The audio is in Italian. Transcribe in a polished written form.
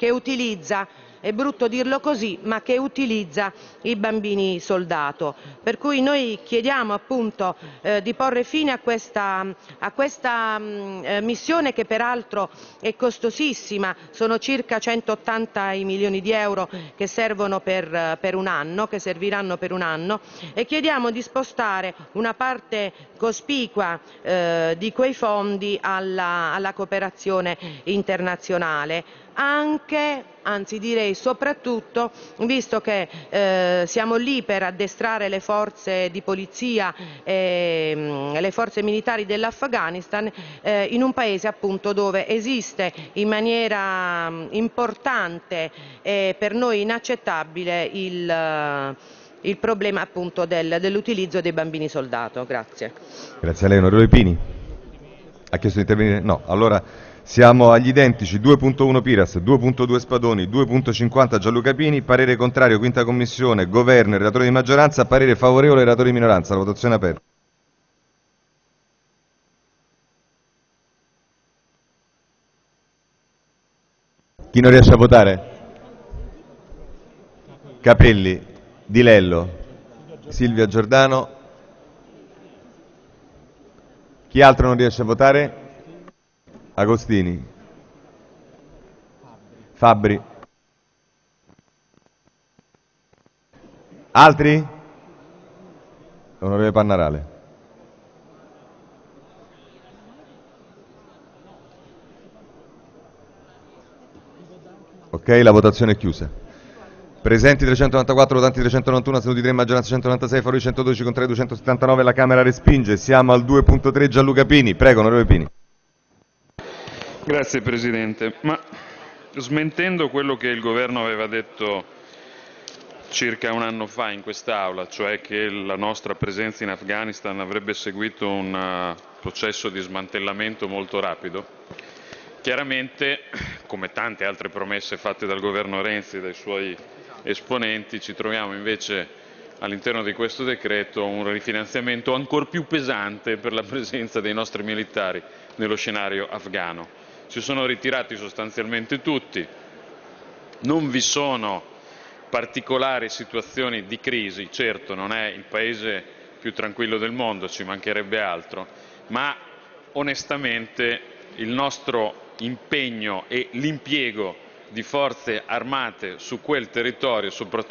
che utilizza, è brutto dirlo così, ma che utilizza i bambini soldato. Per cui noi chiediamo appunto di porre fine a questa missione, che peraltro è costosissima, sono circa 180 i milioni di euro che servono per un anno, che serviranno per un anno, e chiediamo di spostare una parte cospicua di quei fondi alla cooperazione internazionale, anche, anzi direi soprattutto, visto che siamo lì per addestrare le forze di polizia e le forze militari dell'Afghanistan, in un paese appunto dove esiste in maniera importante e per noi inaccettabile il problema appunto dell'utilizzo dei bambini soldato. Grazie. Grazie a lei, onorevole Pini. Ha chiesto di intervenire? No. Allora siamo agli identici 2.1 Piras, 2.2 Spadoni, 2.50 Gianluca Pini, parere contrario, quinta commissione, governo e relatore di maggioranza, parere favorevole, relatore di minoranza. La votazione è aperta. Chi non riesce a votare? Capelli, Di Lello, Silvia Giordano. Chi altro non riesce a votare? Agostini. Fabbri. Altri? Onorevole Pannarale. Ok, la votazione è chiusa. Presenti 394, votanti 391, astenuti 3, in maggioranza 196, favorevoli 112, contrari 279, la Camera respinge. Siamo al 2.3 Gianluca Pini. Prego, onorevole Pini. Grazie Presidente. Ma smentendo quello che il Governo aveva detto circa un anno fa in quest'Aula, cioè che la nostra presenza in Afghanistan avrebbe seguito un processo di smantellamento molto rapido, chiaramente, come tante altre promesse fatte dal Governo Renzi e dai suoi esponenti, ci troviamo invece all'interno di questo decreto un rifinanziamento ancor più pesante per la presenza dei nostri militari nello scenario afghano. Si sono ritirati sostanzialmente tutti, non vi sono particolari situazioni di crisi, certo non è il paese più tranquillo del mondo, ci mancherebbe altro, ma onestamente il nostro impegno e l'impiego di forze armate su quel territorio, soprattutto